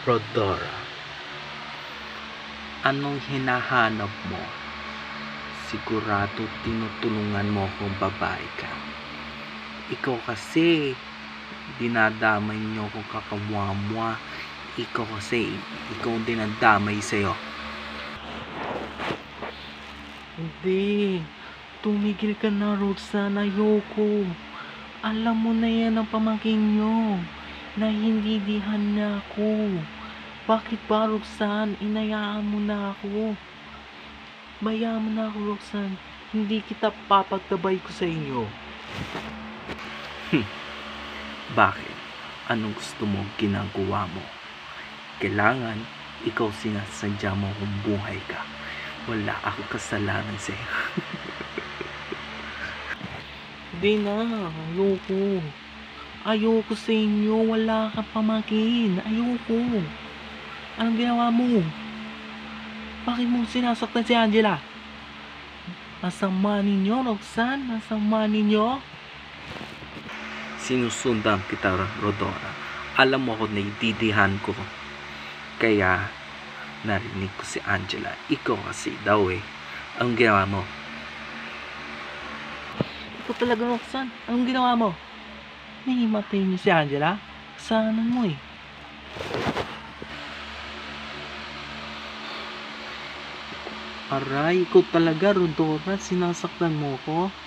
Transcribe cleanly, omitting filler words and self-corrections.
Rodora, anong hinahanap mo? Sigurado tinutulungan mo kung babae ka. Ikaw kasi, dinadamay niyo kung kakamwa-mwa. Ikaw kasi, ikaw ang dinadamay sa'yo. Hindi. Tumigil ka na, Roxanne. Ayoko. Alam mo na yan ang pamangkin nyo. Nahindidihan na ako. Bakit ba, Roxanne? Inayaan mo na ako. Bayaan mo na ako, Roxanne. Hindi kita papagtabay ko sa inyo. Bakit? Anong gusto mo ginagawa mo? Kailangan ikaw sinasadya mo kung buhay ka. Wala ako kasalanan sa'yo. Di na, ayoko. Ayoko sa inyo, wala kang pamangkin. Ayoko. Anong ginawa mo? Bakit mo sinasaktan si Angela? Masama ninyo, Roxanne? Masama ninyo? Sinusundan kita, Rodora. Alam mo ako, naiintindihan ko. Kaya, narinig ko si Angela. Ikaw kasi daw ang ginawa mo. Ikaw talaga, Roxanne. Anong ginawa mo? Nahimatay niyo si Angela? Kasalanan mo Aray, ikaw talaga, Rodora. Sinasaktan mo ko.